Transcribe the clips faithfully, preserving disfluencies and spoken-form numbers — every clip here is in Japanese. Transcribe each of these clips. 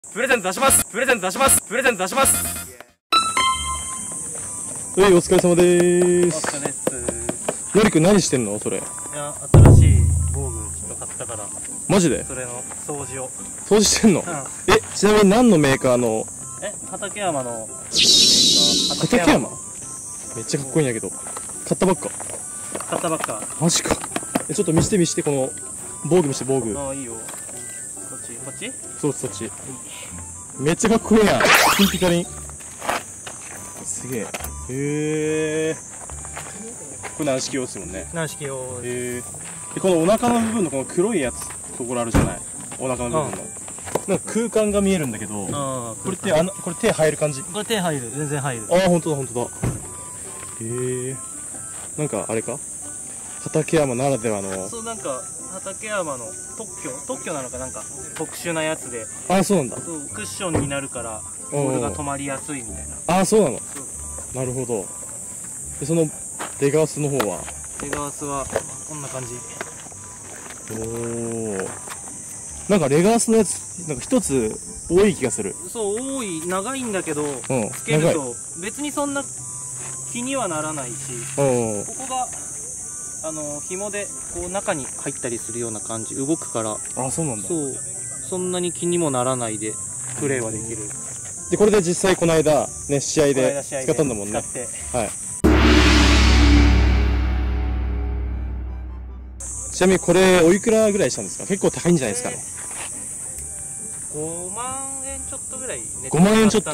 プレゼント出しますプレゼント出しますプレゼント出します。 はい、お疲れ様でーす。 お疲れっす。 のりくん何してんのそれ。 いや、新しい防具ちょっと買ったから。 マジでそれの掃除を。 掃除してんの、うん、え、ちなみに何のメーカーの。 え、畠山のメーカー。畠山めっちゃかっこいいんやけど。買ったばっか。 買ったばっか。 マジか。え、ちょっと見して見して、この防具見して、防具。 ああ、いいよ。こっちこっちそうそっち。めっちゃかっこいいやん。ピンピカリン。すげえ。へえ。これ軟式用ですもんね。 軟式用。 へえ。で、このお腹の部分のこの黒いやつところあるじゃない。お腹の部分の。なんか空間が見えるんだけど。ああ。これってあのこれ手入る感じ。 これ手入る。全然入る。 ああ、本当だ本当だ。へえ。なんかあれか。畠山ならではの。 そう、なんか畠山の特許特許なのか、なんか特殊なやつで。 ああ、そうなんだ。 そう、クッションになるからボールが止まりやすいみたいな。 ああ、そうなの。なるほど。で、そのレガースの方は。 レガースはこんな感じ。 おお。なんかレガースのやつなんか一つ多い気がする。 そう、多い。長いんだけど、うん、つけると別にそんな気にはならないし、ここがあの紐でこう中に入ったりするような感じ、動くから。あ、そうなんだ。そう、そんなに気にもならないでプレーはできる。 で、これで実際この間ね、試合で使ったんだもんね。はい。ちなみにこれおいくらぐらいしたんですか？結構高いんじゃないですかね。 ごまんえんちょっとぐらい。 ごまんえんちょっと。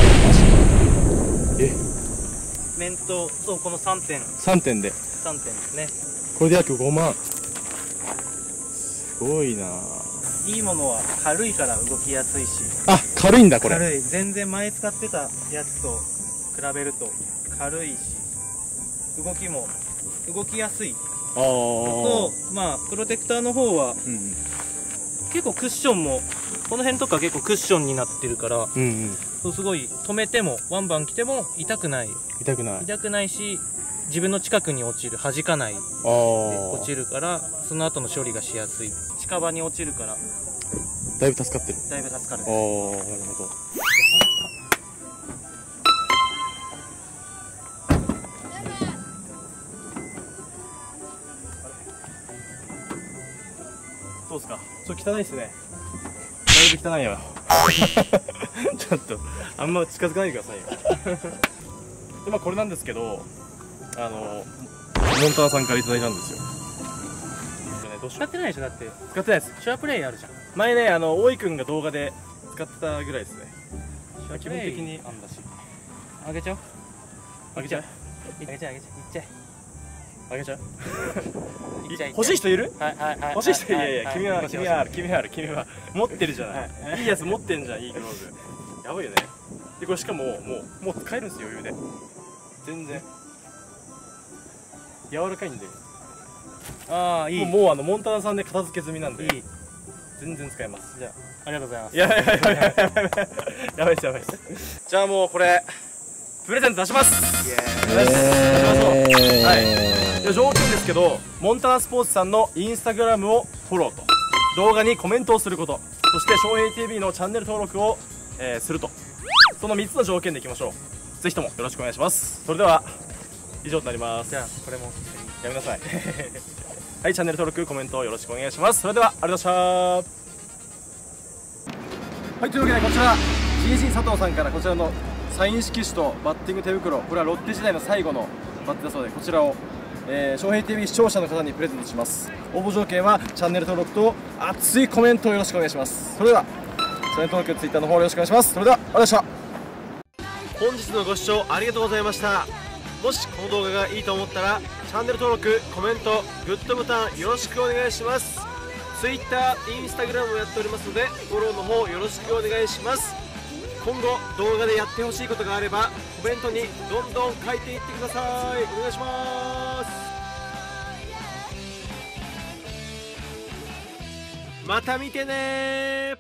え、 面と、そう、このさんてん。 さんてんで。 さんてんですね。 これで約ごまん。すごいな。 いいものは軽いから動きやすいし。 あ、軽いんだこれ。 軽い。全然前使ってたやつと比べると軽いし、動きも動きやすい。あと、まあプロテクターの方は、うん、結構クッションもこの辺とか結構クッションになってるから、うん、うん、そう、すごい止めてもワンバン来ても痛くない。 痛くない。 痛くないし、自分の近くに落ちる、弾かないで落ちるから、その後の処理がしやすい。近場に落ちるからだいぶ助かってる。 だいぶ助かる。 ああ、なるほど。どうですか？ちょっと汚いですね。だいぶ汚いよ。ちょっとあんま近づかないでくださいよ。で、まあこれなんですけど、あのモンタナさんからいただいたんですよ。 使ってないでしょ？だって使ってないです。 シュアプレイあるじゃん。 前ね、あの大井くんが動画で使ってたぐらいですね。気分的にあんだし。 あげちゃう？ あげちゃう？ あげちゃう、あげちゃう、いっちゃえ。 あげちゃう？欲しい人いる？はいはいはい。欲しい人いる。いやいや、君は君は君は君は持ってるじゃない。いいやつ持ってんじゃん、いいグローブ。やばいよね。で、これしかももうもう使えるんですよ、余裕で。全然柔らかいんで。ああ、いい。もうあのモンタナさんで片付け済みなんで、全然使えます。じゃあ、ありがとうございます。やばいやばいやばいやばいやばいですやばいです。じゃあもうこれプレゼント出します。イエーイ。出しましょう。はい。で、条件ですけど、モンタナスポーツさんのインスタグラムをフォローと、動画にコメントをすること、そして翔平 ティーブイ のチャンネル登録を、えー、すると、そのみっつの条件でいきましょう。ぜひともよろしくお願いします。それでは以上となります。 じゃあこれもやめなさい。はい、チャンネル登録、コメントよろしくお願いします。それではありがとうございました。はい、というわけでこちら ジージー 佐藤さんからこちらのサイン色紙とバッティング手袋、これはロッテ時代の最後のバッテだそうで、こちらをえー、翔平 ティーブイ 視聴者の方にプレゼントします。応募条件はチャンネル登録と熱いコメントをよろしくお願いします。それではチャンネル登録、ツイッターの方よろしくお願いします。それではありがとうございました。本日のご視聴ありがとうございました。もしこの動画がいいと思ったらチャンネル登録、コメント、グッドボタンよろしくお願いします。 Twitter、Instagram をやっておりますのでフォローの方よろしくお願いします。今後動画でやってほしいことがあればコメントにどんどん書いていってください。お願いします。また見てねー。